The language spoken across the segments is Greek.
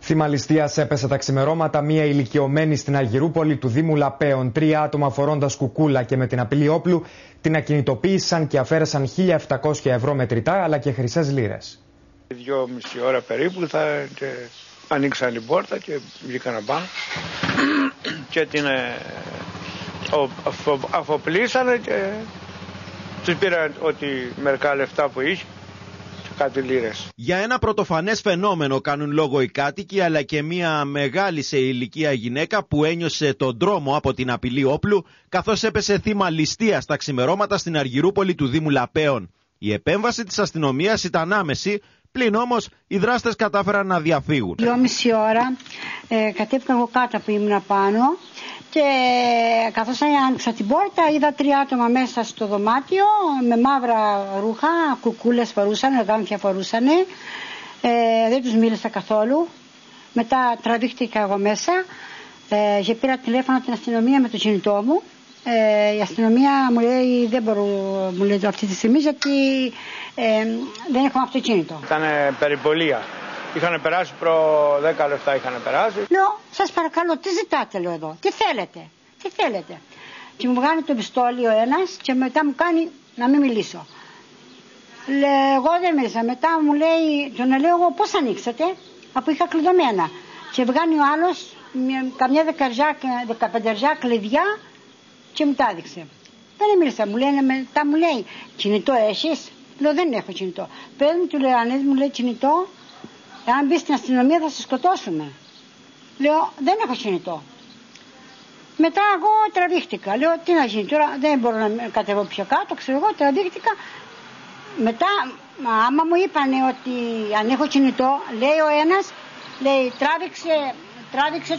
Θύμα ληστείας έπεσε τα ξημερώματα μία ηλικιωμένη στην Αργυρούπολη του Δήμου Λαπέων. 3 άτομα φορώντας κουκούλα και με την απειλή όπλου την ακινητοποίησαν και αφαίρεσαν 1.700 ευρώ μετρητά αλλά και χρυσές λίρες. 2,5 ώρα περίπου και ανοίξαν την πόρτα και βγήκαν πάνω και την αφοπλίσανε και τους πήραν ότι μερικά λεφτά που είχε. Για ένα πρωτοφανές φαινόμενο κάνουν λόγο οι κάτοικοι, αλλά και μια μεγάλη σε ηλικία γυναίκα που ένιωσε τον τρόμο από την απειλή όπλου καθώς έπεσε θύμα ληστείας στα ξημερώματα στην Αργυρούπολη του Δήμου Λαπέων. Η επέμβαση της αστυνομίας ήταν άμεση, πλην όμως οι δράστες κατάφεραν να διαφύγουν. 2,5 ώρα κατέβηκα εγώ κάτω που ήμουν πάνω και καθώς άνοιξα την πόρτα είδα 3 άτομα μέσα στο δωμάτιο με μαύρα ρούχα, κουκούλες φορούσαν, γάντια φορούσαν, δεν τους μίλησα καθόλου. Μετά τραβήχτηκα εγώ μέσα και πήρα τηλέφωνο την αστυνομία με το κινητό μου. Η αστυνομία μου λέει δεν μπορώ, μου λέει αυτή τη στιγμή γιατί δεν έχω αυτοκίνητο. Ήταν περιπολία. Είχαν περάσει προ 10 λεπτά είχαν περάσει. Λέω, σας παρακαλώ, τι ζητάτε, λέω εδώ, τι θέλετε. Και μου βγάλει το πιστόλι ο ένας και μετά μου κάνει να μην μιλήσω. Εγώ δεν μίλησα, μετά μου λέει, τον λέω εγώ πώς ανοίξατε, αφού είχα κλειδωμένα. Και βγάνει ο άλλος καμιά 15 κλειδιά και μου τα έδειξε. Δεν μίλησα, μετά μου λέει, κινητό έχεις? Λέω δεν έχω κινητό. Πες μου, του λέει, αν μου λέει κινητό, εάν μπει στην αστυνομία θα σε σκοτώσουμε. Λέω δεν έχω κινητό. Μετά εγώ τραβήχτηκα. Λέω τι να γίνει τώρα, δεν μπορώ να κατεβώ πιο κάτω, ξέρω εγώ, τραβήχτηκα. Μετά άμα μου είπανε ότι αν έχω κινητό, λέει ο ένας, λέει τράβηξε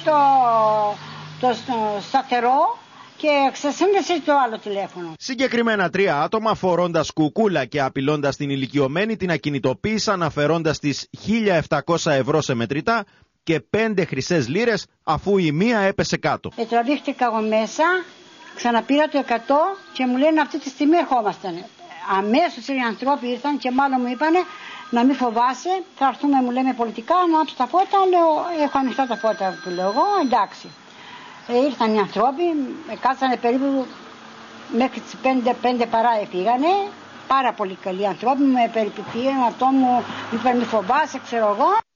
το σταθερό και ξεσύνδεσε το άλλο τηλέφωνο. Συγκεκριμένα 3 άτομα φορώντας κουκούλα και απειλώντας την ηλικιωμένη την ακινητοποίησαν αφαιρώντας τις 1.700 ευρώ σε μετρητά και 5 χρυσές λίρες αφού η μία έπεσε κάτω. Τραβήχτηκα εγώ μέσα, ξαναπήρα το 100 και μου λένε αυτή τη στιγμή ερχόμασταν. Αμέσως οι ανθρώποι ήρθαν και μάλλον μου είπανε να μην φοβάσαι, θα έρθουμε μου λέμε πολιτικά, να άψω τα φώτα, λέω έχω ανοιχτά τα φώτα που λέω εγώ, εντάξει. Ήρθαν οι ανθρώποι, κάτσανε περίπου μέχρι τις 5 παρά έφυγανε, πάρα πολύ καλοί ανθρώποι, με περιποιηθήραν, αυτό μου είπαν μη φοβάσαι, ξέρω εγώ.